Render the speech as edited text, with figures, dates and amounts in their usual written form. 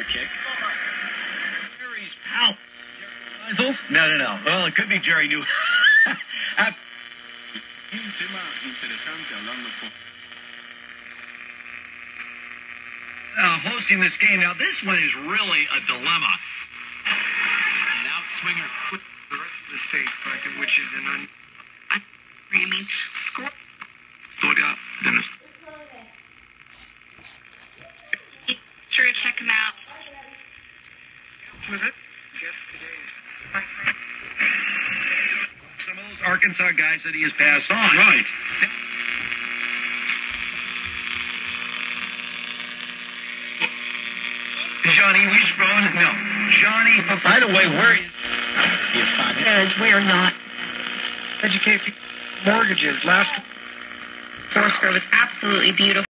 kick. Jerry's pal. No. Well, it could be Jerry New. Hosting this game. Now, this one is really a dilemma. An outswinger with the rest of the state, but which is an screaming score. Sure to check him out. With it? Guess today is some of those Arkansas guys that he has passed on. Right. Johnny Wishbone? No. Johnny, by the way, where is... Because we are not. Educate mortgages. Last... Foursquare was absolutely beautiful.